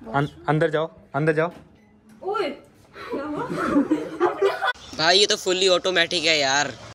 अंदर जाओ, अंदर जाओ। ओए भाई ये तो फुल्ली ऑटोमेटिक है यार।